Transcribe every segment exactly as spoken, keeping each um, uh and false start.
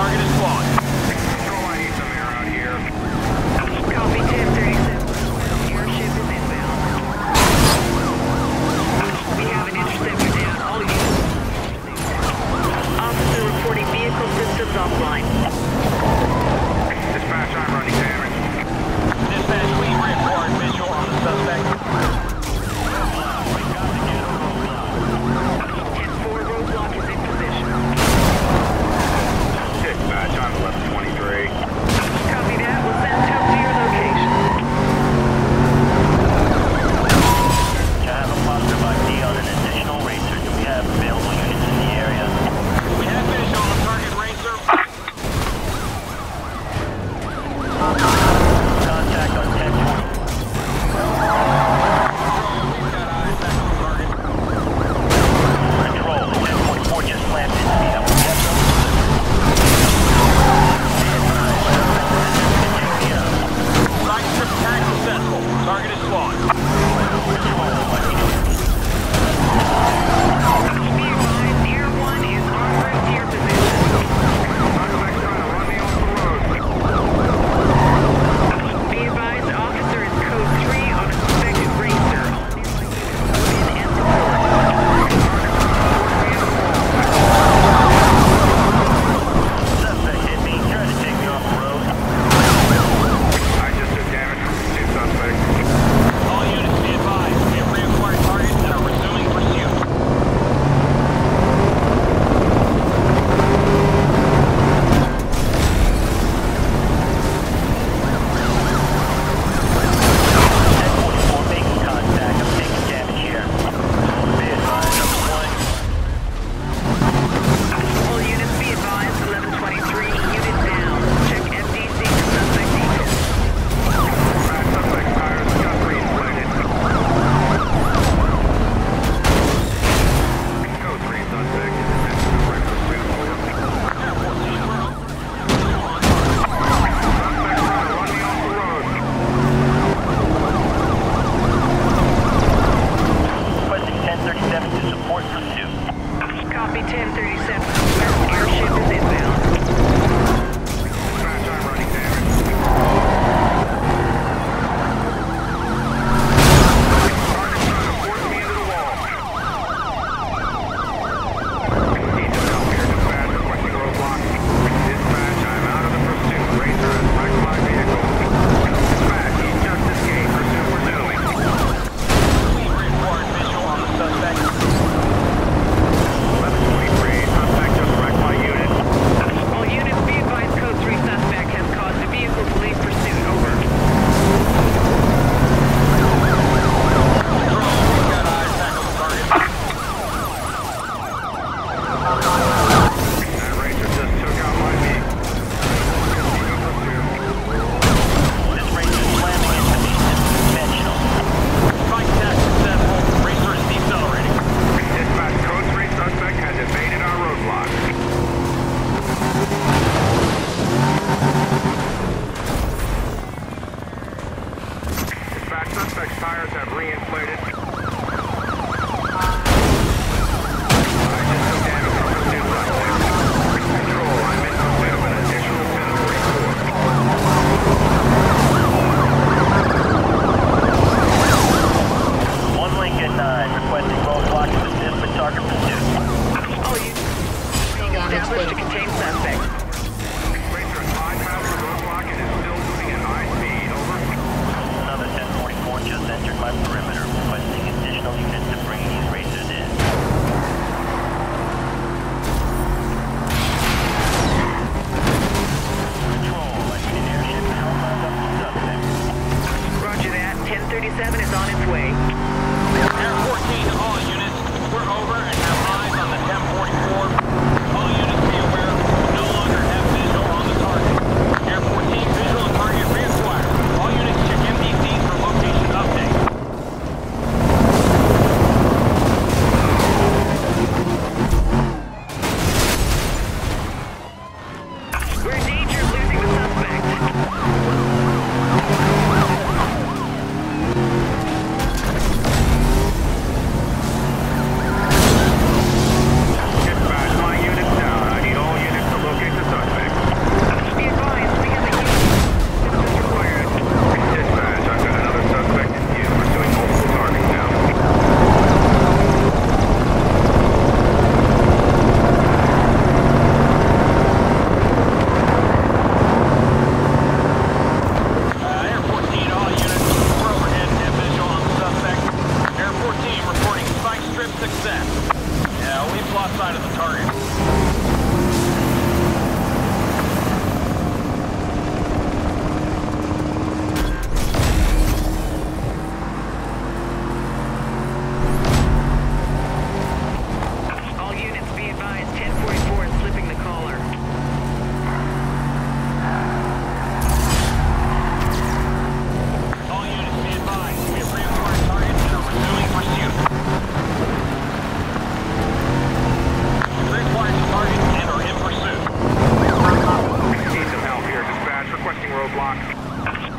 Target is flawed. Control, I need some air out here. Copy ten thirty-seven. Airship is inbound. We have an interceptor down. All units. Officer reporting vehicle systems offline. Dispatch, I'm running damage. Dispatch, we report visual on the suspect. ten four roadblock is in position. Dispatch, I'm eleven twenty-three. Copy that. We'll send help to your location. I have a positive I D on an additional racer. Do we have available units in the area? We have visual on target racer.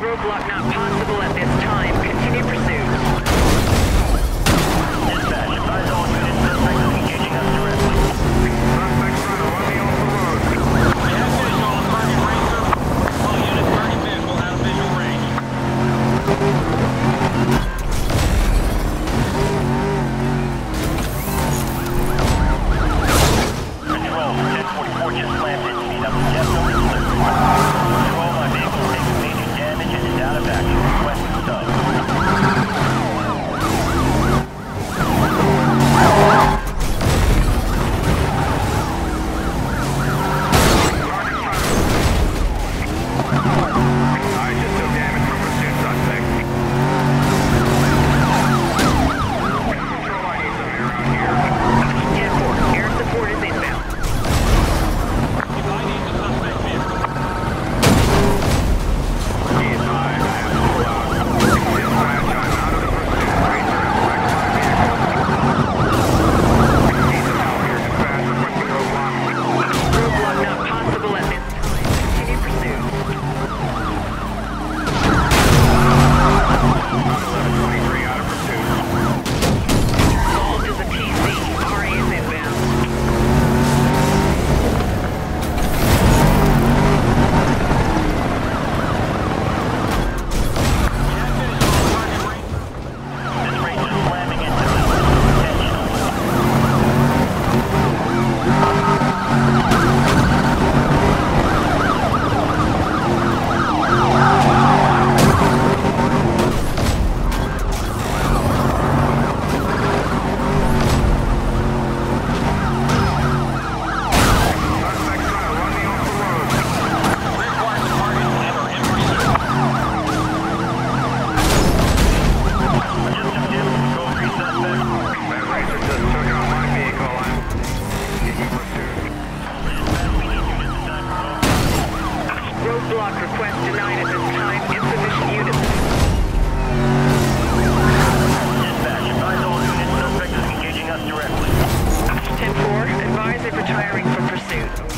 Roadblock not possible at this time. Continue pursuit. Dispatch, advise all units suspect is engaging us directly. Suspect's trying to run me off the road. We have visual on target Ranger. All units target vehicle out of visual range. Control, ten forty-four just landed. Speed up to definitely clear. Control, my vehicle taking major damage and is out of action. Requesting stop. I just took damage from pursuit suspect. Control, I need some air out here. ten four, air support is inbound. If I need the suspect vehicle. He's high. I have to pull out. Dispatch, I'm out of the pursuit. Ranger inspect my vehicle. He's out here. Dispatch, requesting roadblock. Roadblock not possible at this time. Continue pursuit. eleven twenty-three out of pursuit. Alt is a T C. R A is inbound. This range is slamming into me. Intentional. Suspect's trying to run me off the road. Require the target and are in pursuit. I just took damage from Gold Creek suspect. That Ranger just took out my vehicle. I'm in pursuit. We need units to time for Roadblock request denied at this time. Insufficient units. Dispatch, advise all units suspect is engaging us directly. ten four, advise if retiring from pursuit.